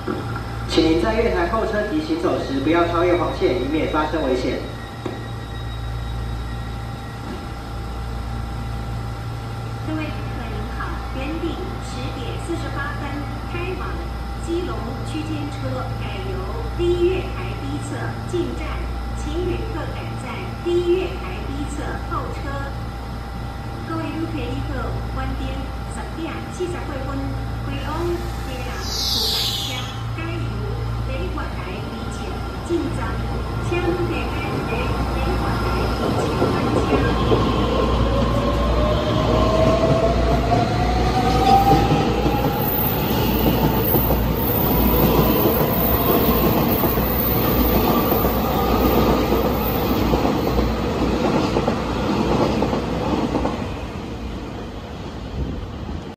请您在月台候车亭行走时，不要超越黄线，以免发生危险。 各位旅客您好，原定10点48分开往基隆区间车改由第一月台 B 侧进站，请旅客赶在第一月台 B 侧候车。各位旅客旅客，晚点10點45分開往基隆出站車改由第一月台 B 側進站，請旅客趕在第一月台 B 側返車。